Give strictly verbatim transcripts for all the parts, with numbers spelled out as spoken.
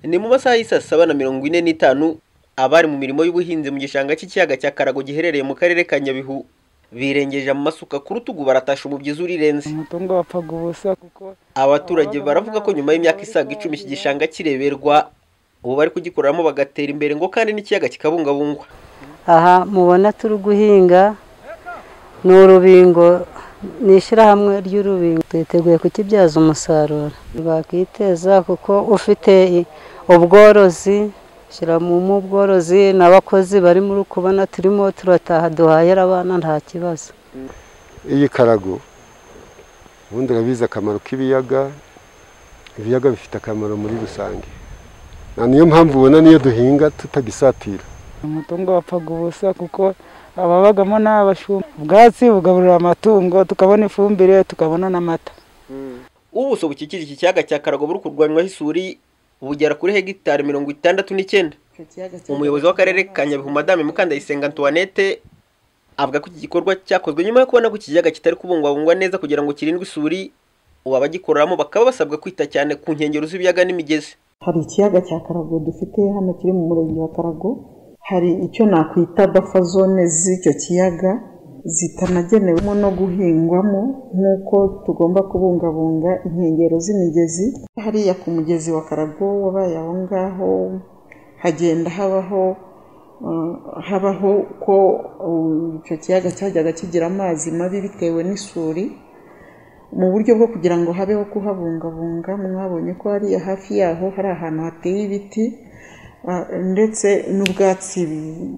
Ni mu masaha y'isa saba na mirongo ine n'itanu abari mu mirimo y'ubuhinzi mu gishanga cy'ikiyaga cya Karago giherereye mu karere ka Nyabihu birengeje mu masuka ku rutugu baratasha umubyizi urirenze. Umutungo wapfaga ubusa kuko abaturage baravuga ko nyuma y'imyaka isaga icumi iki gishanga kireberwa ubu bari kugikoreramo bagatera imbere ngo kandi n'ikiyaga kikabungabungwa. Aha mubona turi guhinga ni urubingo, ni ishyirahamwe ry'urubingo, twiteguye kukibyaza umusaruro. Bakiteza kuko ufite ubworozi shyira mu ubworozi n'abakozi bari muri kubona turimo turataha duhahira abana nta kibazo. Iyi Karago ubundi urabizi akamaro k'ibiyaga, ibiyaga bifite akamaro muri rusange, niyo mpamvu ubona niyo duhinga tutagisatira. Umutungo wapfaga ubusa kuko ababagamo n'abashumba, ubwatsi bugaburira amatungo, tukabona ifumbire, tukabona n'amata. Ubuso bukikije iki kiyaga cya Karago buri kurwanywaho isuri bugera kuri hegitari mirongo itandatu n'icyenda. Umuyobozi w'akarere ka Nyabihu Madame Mukandayisenga Antoinette avuga ko iki gikorwa cyakozwe nyuma yo kubona ko ikiyaga kitari kubungwabungwa neza kugira ngo kirindwe isuri, ubu abagikoreramo bakaba basabwa kwita cyane ku nkengero z'ibiyaga n'imigezi. Hari ikiyaga cya Karago dufite hano kiri mu murenge wa Karago, hari icyo nakwita buffer zone z'icyo kiyaga zitanagenewemo no guhingwamo nk'uko tugomba kubungabunga inkengero z'imigezi. Hariya ku mugezi wa Karago wabaye aho ngaho hagenda habaho uh, habaho ko icyo uh, kiyaga cyajyaga kigira amazi mabi bitewe n'isuri. Mu buryo bwo kugira ngo habeho kuhabungabunga, mwabonye ko hariya hafi yaho hari ahantu hateye ibiti uh, ndetse n'ubwatsi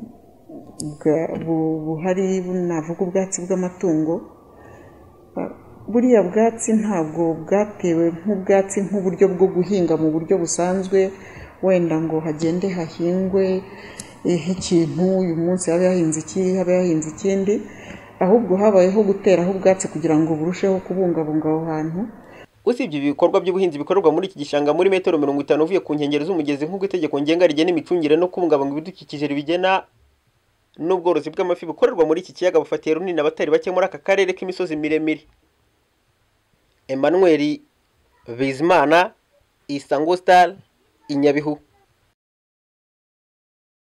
buhari, navuga ubwatsi bw'amatungo. Buriya bwatsi ntabwo bwatewe nk'ubwatsi nk'uburyo bwo guhinga mu buryo busanzwe, wenda ngo hagende hahingwe nk'ikintu uyu munsi habe hahinze iki habe hahinze ikindi, ahubwo habayeho guteraho ubwatsi kugira ngo burusheho kubungabunga aho hantu. Usibye ibikorwa by'ubuhinzi bikorerwa muri iki gishanga muri metero mirongo itanu uvuye ku nkengero z'umugezi nk'uko itegeko ngenga rigena imicungire no kubungabunga ibidukikije ribigena, n'ubworozi bw'amafi bukorerwa muri iki kiyaga bufatiye runini abatari bake muri aka karere k'imisozi miremire. Emmanuel Bizimana, Isango Star, Nyabihu.